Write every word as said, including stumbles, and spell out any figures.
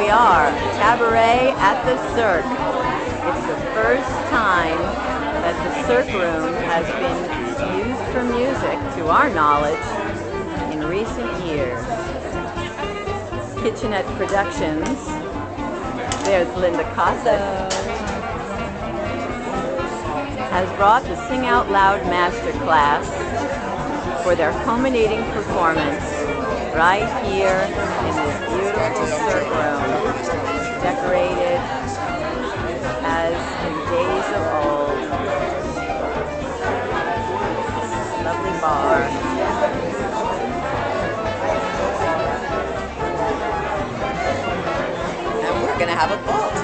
we are, Cabaret at the Cirque. It's the first time that the Cirque Room has been used for music, to our knowledge, in recent years. Kitchenette Productions. There's Linda Kosut. Has brought the Sing Out Loud Masterclass for their culminating performance right here in this beautiful Cirque Room, decorated as in days of old. Lovely bar. And we're gonna have a ball.